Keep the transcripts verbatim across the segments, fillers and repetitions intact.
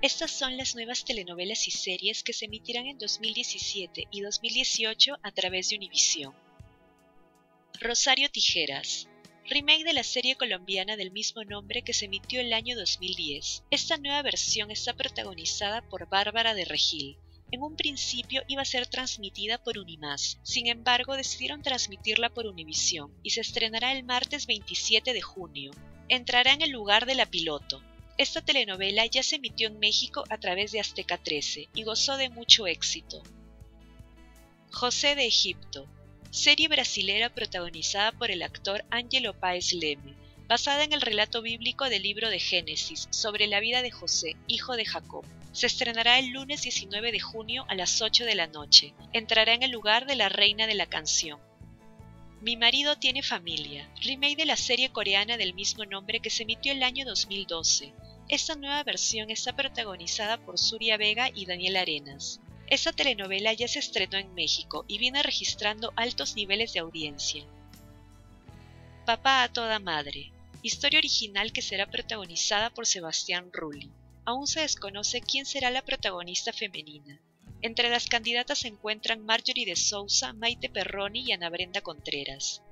Estas son las nuevas telenovelas y series que se emitirán en dos mil diecisiete y dos mil dieciocho a través de Univisión. Rosario Tijeras, remake de la serie colombiana del mismo nombre que se emitió el año dos mil diez. Esta nueva versión está protagonizada por Bárbara de Regil. En un principio iba a ser transmitida por Unimás, sin embargo decidieron transmitirla por Univisión y se estrenará el martes veintisiete de junio. Entrará en el lugar de la piloto. Esta telenovela ya se emitió en México a través de Azteca trece y gozó de mucho éxito. José de Egipto, serie brasilera protagonizada por el actor Ângelo Páez Leme, basada en el relato bíblico del libro de Génesis sobre la vida de José, hijo de Jacob. Se estrenará el lunes diecinueve de junio a las ocho de la noche. Entrará en el lugar de la reina de la canción. Mi marido tiene familia, remake de la serie coreana del mismo nombre que se emitió el año dos mil doce. Esta nueva versión está protagonizada por Surya Vega y Daniel Arenas. Esta telenovela ya se estrenó en México y viene registrando altos niveles de audiencia. Papá a toda madre, historia original que será protagonizada por Sebastián Rulli. Aún se desconoce quién será la protagonista femenina. Entre las candidatas se encuentran Marjorie de Sousa, Maite Perroni y Ana Brenda Contreras.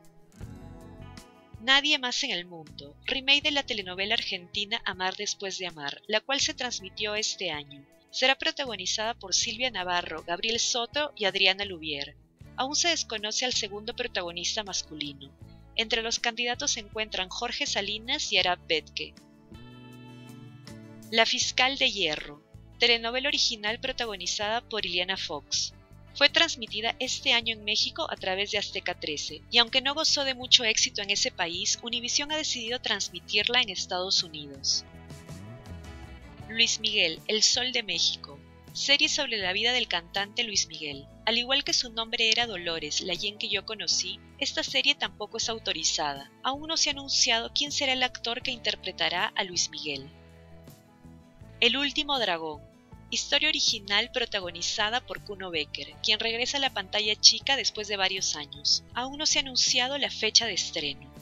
Nadie más en el mundo, remake de la telenovela argentina Amar después de amar, la cual se transmitió este año. Será protagonizada por Silvia Navarro, Gabriel Soto y Adriana Lubier. Aún se desconoce al segundo protagonista masculino. Entre los candidatos se encuentran Jorge Salinas y Arap Betke. La fiscal de hierro, telenovela original protagonizada por Ileana Fox. Fue transmitida este año en México a través de Azteca trece, y aunque no gozó de mucho éxito en ese país, Univisión ha decidido transmitirla en Estados Unidos. Luis Miguel, el Sol de México, serie sobre la vida del cantante Luis Miguel. Al igual que su nombre era Dolores, la Jen que yo conocí, esta serie tampoco es autorizada. Aún no se ha anunciado quién será el actor que interpretará a Luis Miguel. El último dragón, historia original protagonizada por Kuno Becker, quien regresa a la pantalla chica después de varios años. Aún no se ha anunciado la fecha de estreno.